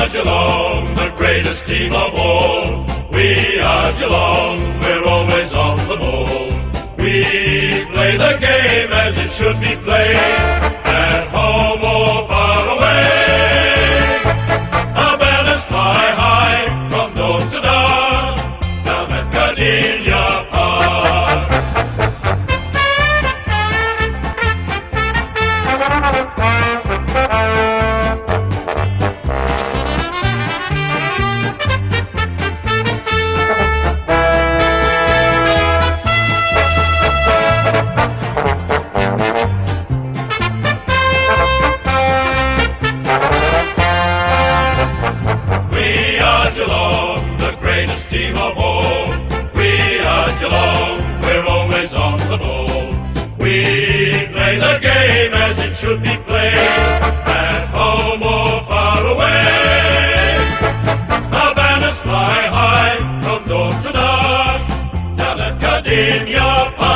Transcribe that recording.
are Geelong, the greatest team of all. We are Geelong, we're always on the ball. We play the game as it should be played, at home or far away. Our banners fly high from dawn to dark, down at Gardenia Park. Geelong, the greatest team of all. We are Geelong, we're always on the ball. We play the game as it should be played, at home or far away. Our banners fly high from dawn to dark, down at Gardenia Park.